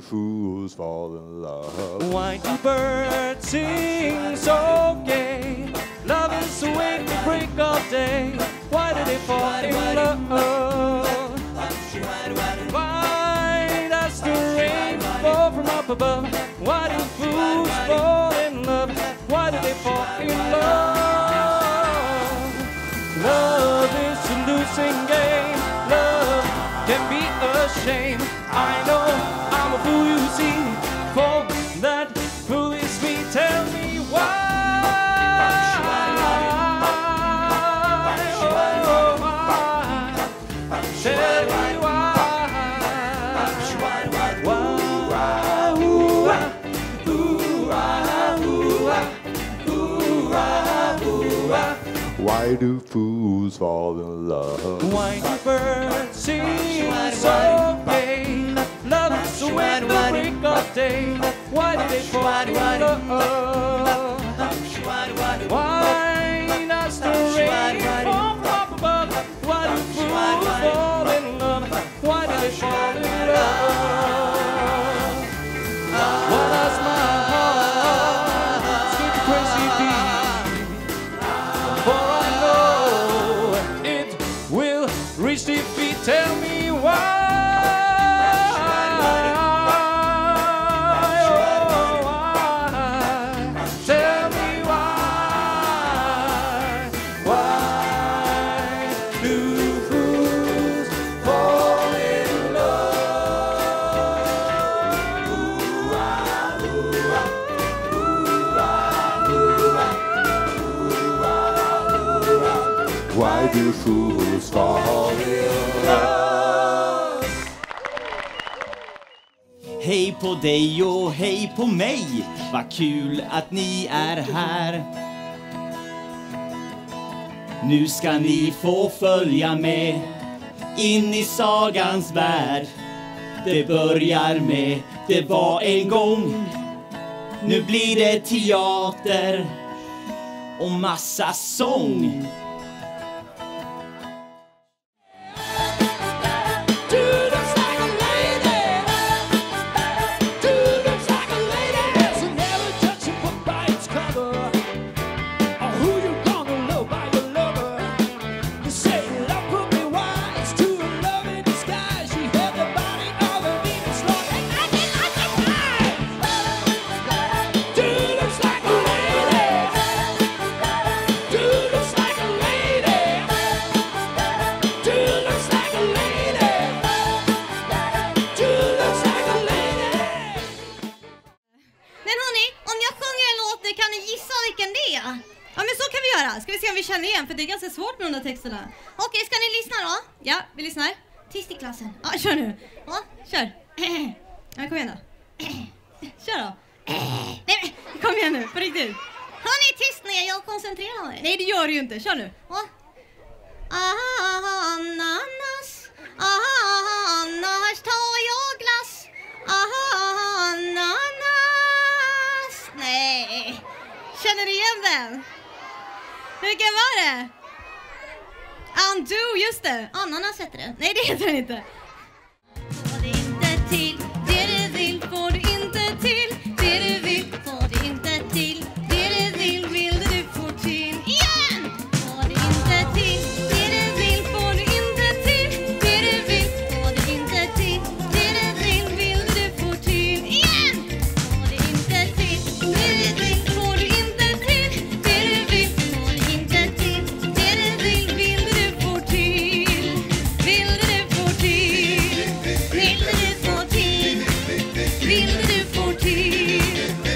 fools fall in love? Why do birds sing so gay? Love is awake to break of day. Why do they fall in love? Why does the rain fall from up above? Why do fools fall in love? Why do they fall in love? Love is a losing game. Love can be a shame. I know I'm a fool, you see. For that foolish me, tell me why. Tell me Why do fools fall in love? Why do birds sing so gay? Love is so wet the break of day. Why do they fall in love? Why does the rain fall from up above? Why do fools fall in love? Why do they fall in love? Why does my heart skip crazy beat? For I know it will reach the feet. Tell me why. Tell me why. Why do fools fall in love? Ooh, ah, ooh, ah, ooh, ah, ooh, ah. Why do fools fall in love? Hej på dig och hej på mig. Vad kul att ni är här. Nu ska ni få följa med in i sagans värld. Det börjar med det var en gång. Nu blir det teater och massa sång. Ska vi se om vi känner igen, för det är ganska svårt med de där texterna. Okej, ska ni lyssna då? Ja, vi lyssnar. Tyst i klassen. Ja, kör nu. Ja, kör. Ja, kom igen då. Kör då. Nej, men, kom igen nu, på riktigt. Hör ni tyst när jag koncentrerar mig? Nej, det gör du ju inte. Kör nu. Ja. Ananas. Annars tar jag glass. Ananas. Nej. Känner du igen den? Vilken var det? Undo, just det. Ananas heter det. Nej, det heter den inte. Får det inte till, det du vill får du inte till. Det du vill får du inte till. Det du vill du få till. Igen! Får du inte till, det du vill får du inte till. Det du vill får du inte till. Det du vill du få till. Igen! Får du inte till, det du vill får du inte till. Det du vill får du inte till. Det du vill du få till. Vill du få till. Vill du få till. Vill du få till.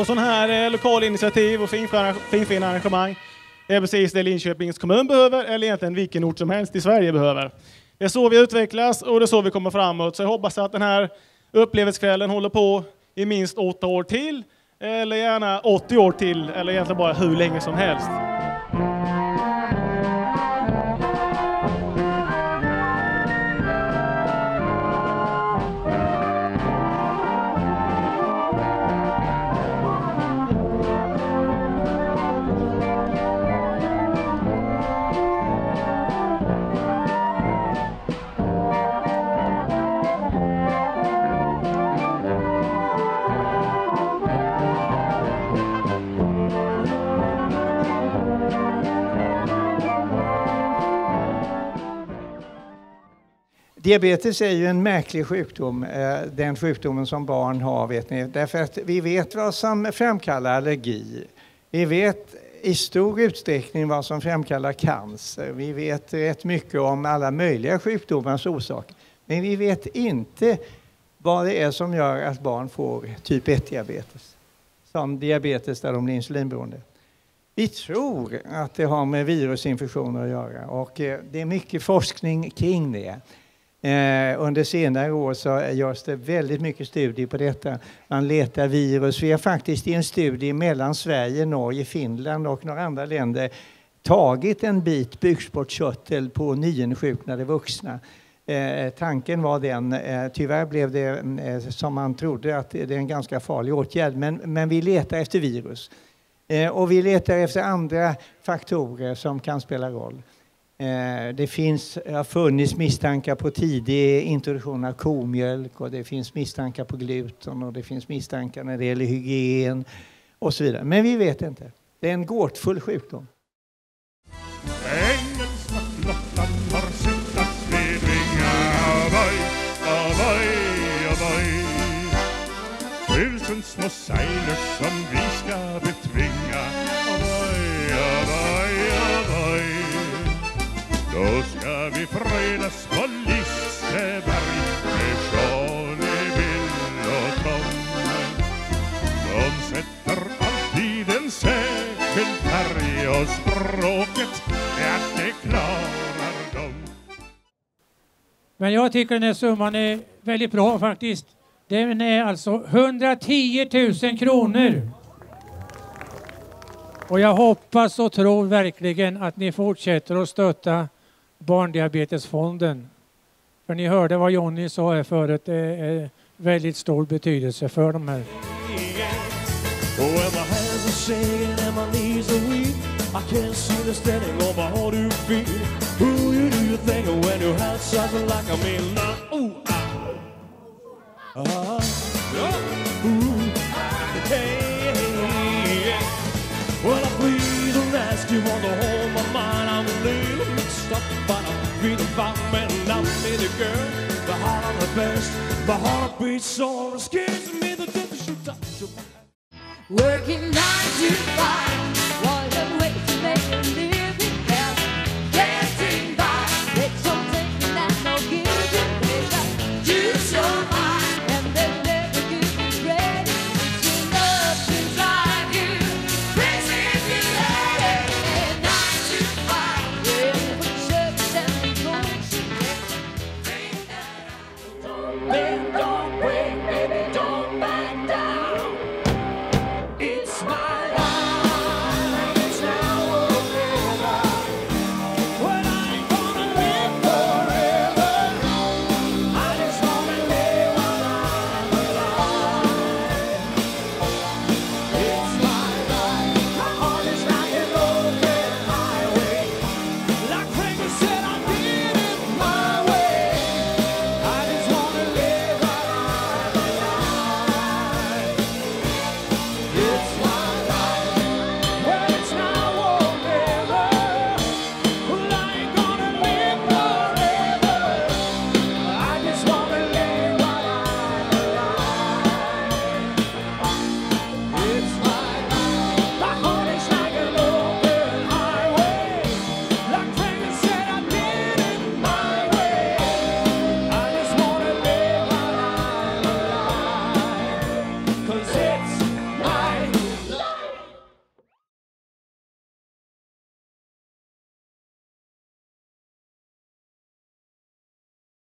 Så sån här lokala initiativ och finfina arrangemang är precis det Linköpings kommun behöver, eller egentligen vilken ort som helst i Sverige behöver. Det är så vi utvecklas och det är så vi kommer framåt. Så jag hoppas att den här upplevelseskvällen håller på i minst 8 år till, eller gärna 80 år till, eller egentligen bara hur länge som helst. Diabetes är ju en märklig sjukdom, den sjukdomen som barn har, vet ni. Därför att vi vet vad som framkallar allergi. Vi vet i stor utsträckning vad som framkallar cancer. Vi vet rätt mycket om alla möjliga sjukdomars orsaker. Men vi vet inte vad det är som gör att barn får typ 1-diabetes. Som diabetes där de blir insulinberoende. Vi tror att det har med virusinfektioner att göra och det är mycket forskning kring det. Under senare år så görs det väldigt mycket studier på detta. Man letar virus. Vi har faktiskt i en studie mellan Sverige, Norge, Finland och några andra länder tagit en bit bukspottkörtel på nyinsjuknade vuxna. Tanken var den, tyvärr blev det som man trodde att det är en ganska farlig åtgärd, men vi letar efter virus. Och vi letar efter andra faktorer som kan spela roll. Det har funnits misstankar på tidig introduktion av komjölk och det finns misstankar på gluten och det finns misstankar när det gäller hygien och så vidare. Men vi vet inte. Det är en gåtfull sjukdom. Engelska flottan har suttat vid vingar, avoj. 1000 små sailors som vi ska betvinga, avoj. Då ska vi fredas på Liseberg med Johnny, Bill och Tom. De sätter alltid en särskild färg och språket, att det klarar de. Men jag tycker den här summan är väldigt bra faktiskt. Den är alltså 110 000 kronor. Och jag hoppas och tror verkligen att ni fortsätter att stötta Barndiabetesfonden. För ni hörde vad Johnny sa här förut. Det är väldigt stor betydelse för de här. Well, please don't ask you want to hold my mind. I'm a little mixed up, but I'm feeling fine and I'm with a girl. The heart of the best, my heart beats so scares me the difference. Working 9 to 5.